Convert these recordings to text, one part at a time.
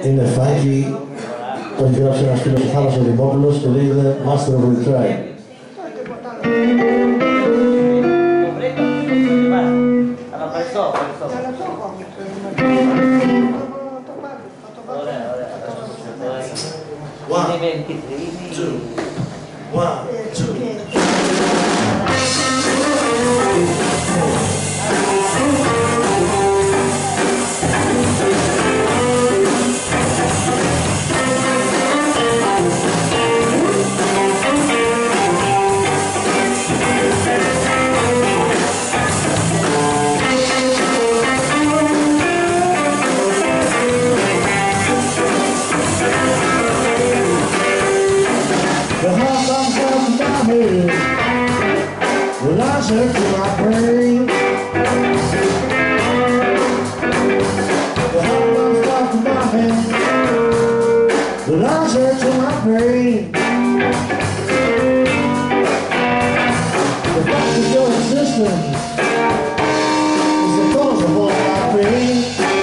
Είναι φάκι, το έχει γράψει ένας φίλος του Θάλασσο Δημόπουλος και λέγεται Master of Retry. Well, I said to my brain, the hot ones got to my head. Well, I said to my brain, the fact of your existence is the cause of all my pain.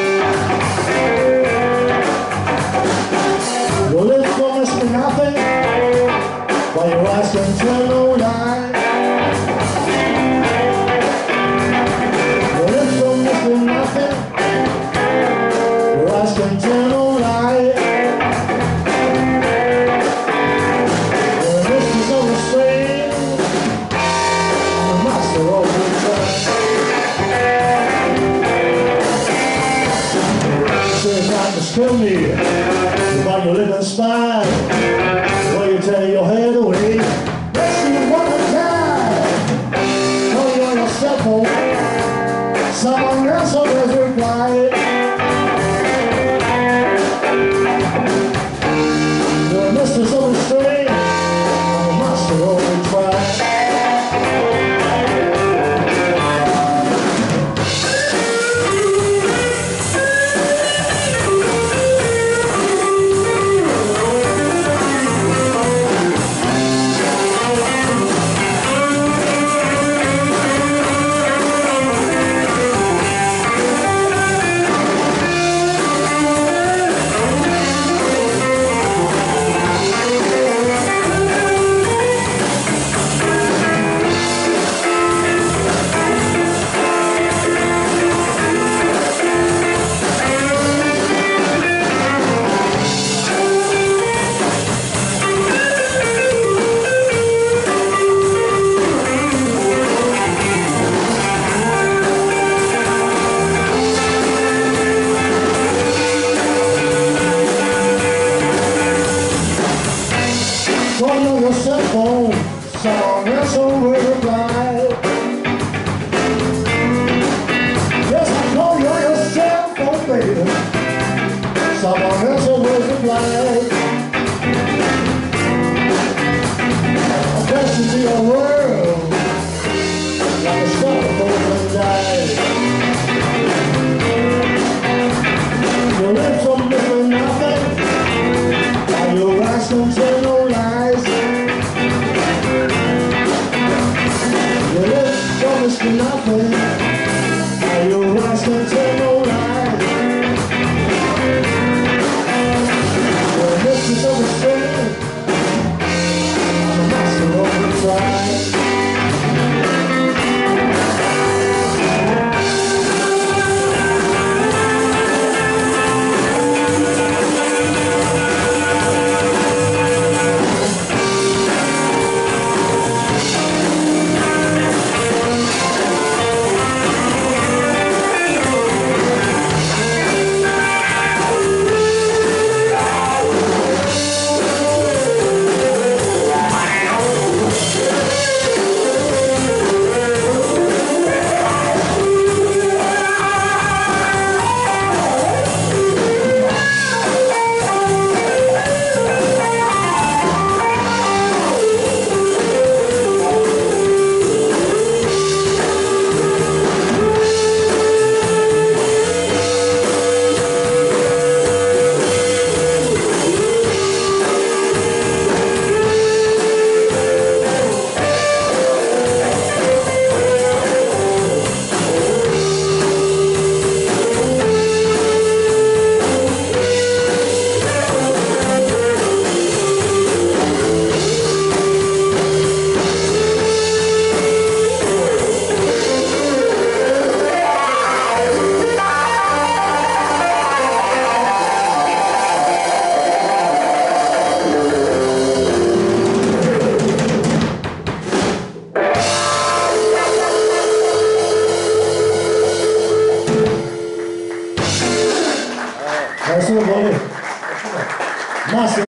Your lips promise me nothing, while your eyes can tell no lie. Tell me about your living spine, while you tell your head.